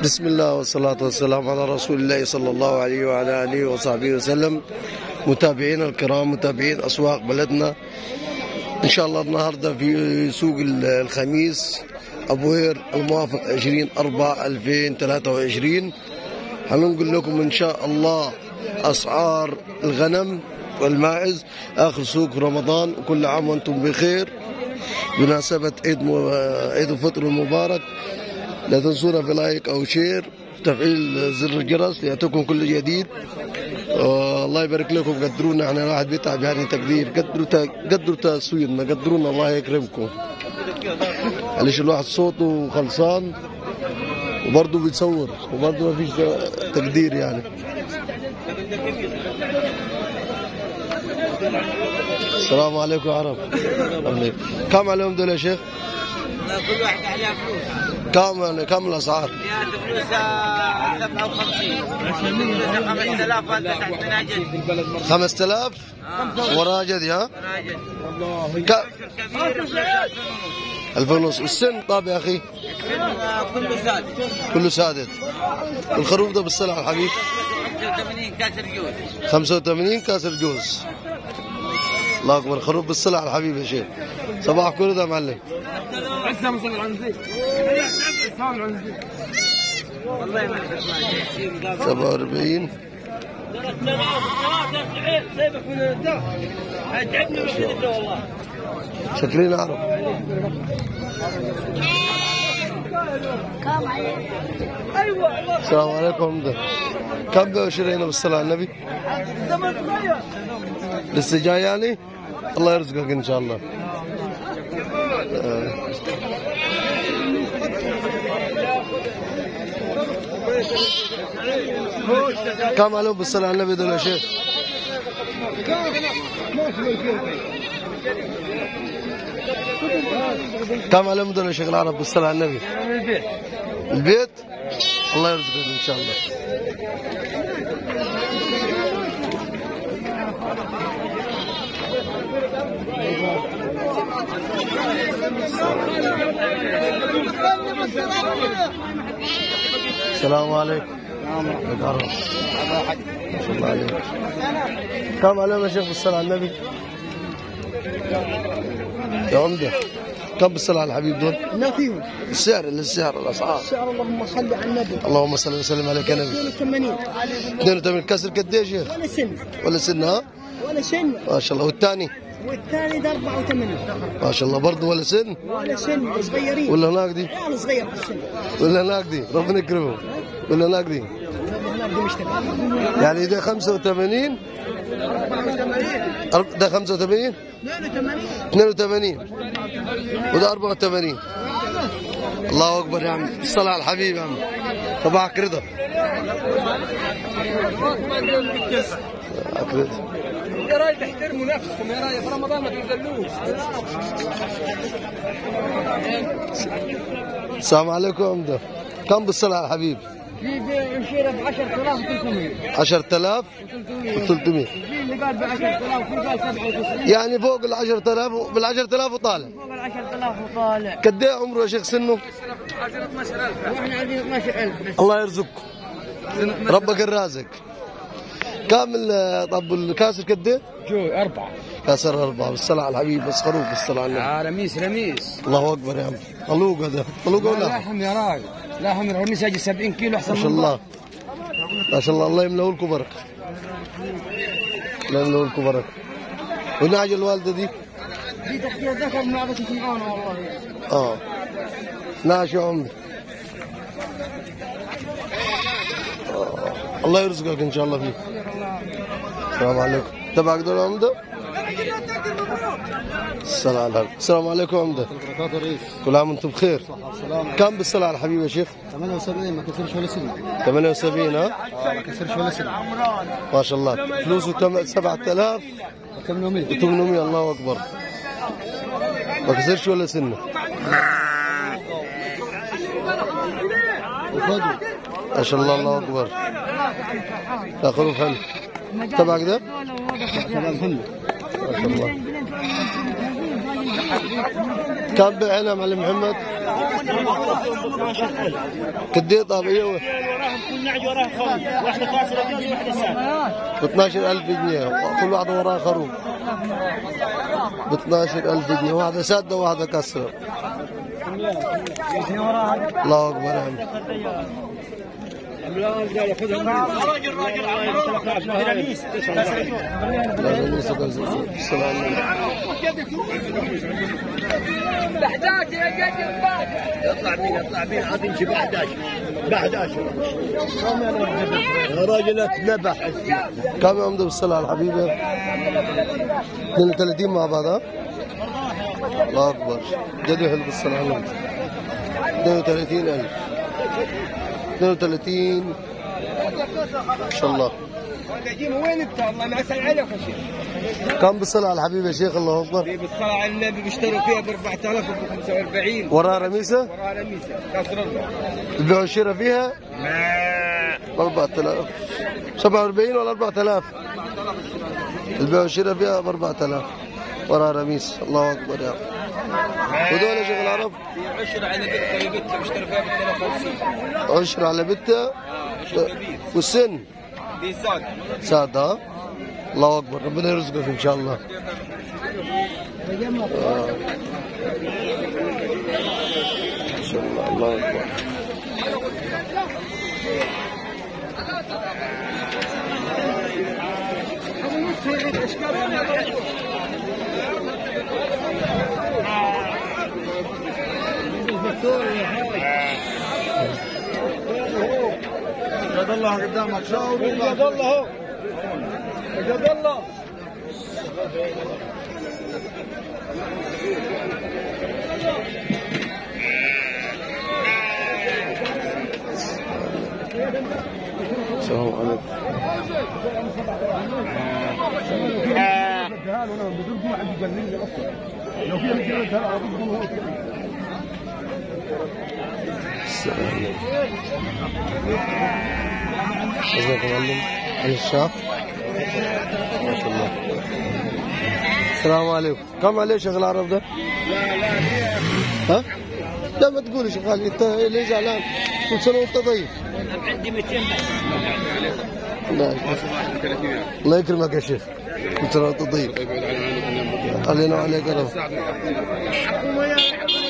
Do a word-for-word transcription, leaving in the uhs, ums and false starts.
بسم الله والصلاة والسلام على رسول الله صلى الله عليه وعلى آله وصحبه وسلم. متابعينا الكرام، متابعين أسواق بلدنا، إن شاء الله النهاردة في سوق الخميس أبو هير الموافق عشرين أربعة ألفين وثلاثة وعشرين. هنقول لكم إن شاء الله أسعار الغنم والماعز، آخر سوق رمضان، وكل عام وأنتم بخير بمناسبة عيد عيد الفطر المبارك. لا تنسونا في لايك أو شير، تفعيل زر الجرس ليأتيكم كل جديد. الله يبارك لكم، قدرونا، احنا الواحد بيتعب يعني تقدير، قدروا قدروا تسويرنا، قدرونا، الله يكرمكم. معلش الواحد صوته خلصان وبرضه بيتصور وبرضه ما فيش تقدير يعني. السلام عليكم يا عرب. كم عليهم دول يا شيخ؟ كل واحد عليها فلوس. كم كم الاسعار؟ فلوس سبعة وخمسين. خمسة آلاف وانت تحت مناجد. خمسة آلاف وراجد ها؟ وراجد. والله كبير ألف ونص. السن طاب يا اخي؟ السن كله سادس. كله سادس. الخروف ده بالصلاة على الحبيب؟ خمسة وثمانين كاسر جوز. خمسة وثمانين كاسر جوز. الله اكبر، خروف بالصلاة على الحبيب يا شيخ. صباح كل ده معلم. سبعة وأربعين. شكلين عرب. السلام عليكم. ده كم بيع شرينا بالصلاة على النبي؟ لسه جاي يعني؟ الله يرزقك ان شاء الله. آه. كم عليهم بالصلاة على النبي دول يا شيخ؟ كم عليهم دول يا شيخ العرب بالصلاة على النبي؟ البيت. البيت؟ الله يرزقك ان شاء الله. السلام عليكم. ما شاء الله عليك. كم عليهم يا شيخ بالصلاة على النبي؟ يا عمدة كم بالصلاة على الحبيب دول؟ لا فيهم. السعر السعر الأسعار. السعر اللهم صل على النبي. اللهم صل وسلم عليك يا نبي. اثنين وثمانين. اثنين وثمانين كسر قد ايه يا شيخ؟ ولا سن. ولا سن ها؟ ولا سن. ما شاء الله. والثاني؟ والثاني ده أربعة وثمانين. ما شاء الله برضه ولا سن؟ ولا سن، صغيرين. ولا هناك دي؟ يعني صغير في السن. ولا هناك دي؟ ربنا يكرمهم. ولا هناك دي؟ هناك دي مشتري. يعني ده خمسة وثمانين؟ ده خمسة وثمانين؟ اثنين وثمانين. وده أربعة وثمانين. الله أكبر يا عم، الصلاة على الحبيب يا عم. صباحك رضا. يا راجل تحترموا نفسكم، يا راجل في رمضان ما تنزلوش. السلام عليكم يا عمده. كم بالصلاة على الحبيب؟ في مشيره ب عشرة آلاف وثلاثمية. عشرة آلاف وثلاثمية. في اللي قال ب عشرة آلاف وفي قال سبعة وتسعين. يعني فوق ال عشرة آلاف بال عشرة آلاف وطالع. فوق ال عشرة آلاف وطالع. قد ايه عمره يا شيخ سنه؟ واحنا عايزين اثناشر ألف بس. الله يرزقكم. ربك الرازق. كامل. طب الكاسر قد ايه؟ جو أربعة. كاسر أربعة بالصلاة على الحبيب، بس خروف بالصلاة على النبي. آه رميس رميس. الله أكبر يا عم. طلوق هذا، طلوق ولا؟ لحم يا راجل، لحم رميس يجي سبعين كيلو أحسن. ما شاء الله. ما شاء الله، الله يملأه لكم بركة. الله يملأه لكم بركة. ونعج الوالدة دي؟ دي تحتيها ذكر ما عرفت معانا والله. اه. نعش يا عمي. آه. الله يرزقك ان شاء الله فيه. السلام عليكم. تبعك دول يا عمده؟ السلام عليكم. السلام عليكم يا عمده. كل عام وانتم بخير. كم بالصلاة على الحبيب يا شيخ؟ ثمانية وسبعين ما كسرش ولا سنة. ثمانية وسبعين ها؟ اه ما كسرش ولا سنة. ما شاء الله. فلوسه سبعة آلاف وثمانمية. وثمانمية. الله اكبر. ما كسرش ولا سنه. ما شاء الله. الله اكبر. لا خروف حلو. تبعك ده؟ تبع الهند. ما شاء الله. كم بعنا يا معلم محمد؟ قد ايه طب ايه؟ وراهم كل نعج وراه خروف، واحدة كاسرة جوز وواحدة سادة. ب اثناشر ألف جنيه، كل واحدة وراها خروف. ب اثناشر ألف جنيه، واحدة سادة وواحدة كاسرة. الله أكبر يا عم. راجل راجل راجل رميس لا رميس السلام احداش يا جد يطلع مين يطلع مين عاد يمشي ب احد عشر ب احد عشر يا راجل اتذبح. كم يوم ده بالصلاة على الحبيبة؟ اثنين وثلاثين مع بعض ها؟ الله أكبر. جدي حلو بالصلاة على النبي. اثنين وثلاثين ألف. اثنين وثلاثين ما شاء الله. وين انت؟ الله ما يسال عليك يا شيخ. كم بالصلاة على الحبيب يا شيخ؟ الله أكبر. بالصلاة على النبي بيشتروا فيها ب أربعة آلاف وخمسة وأربعين. وراها رميسة؟ وراها رميسة كسر الله. البيع والشراء فيها؟ أربعة آلاف. سبعة وأربعين ولا أربعة آلاف؟ البيع والشراء فيها ب أربعة آلاف. وراها رميس. الله أكبر يا عم. ودول يا شيخ العرب؟ عشرة على بتة هي بتة بيشتروا فيها ب ثلاثة وخمسين. عشرة على بتة. والسن؟ دي سادة. سادة. الله أكبر. ربنا يرزقك إن شاء الله. آه. ما شاء الله. الله أكبر. جد الله قدامك شاور جد الله جد الله. السلام عليكم. جزاكم معلم على الشاف. ما شاء الله. السلام عليكم. كم عليه شيخ العرب ده؟ لا لا ها؟ لا ما تقول يا شيخ علي، انت ليه زعلان؟ كل سنه وانت طيب. عندي مئتين لا الله يكرمك يا شيخ. كل سنه وانت طيب. علينا وعليك يا رب.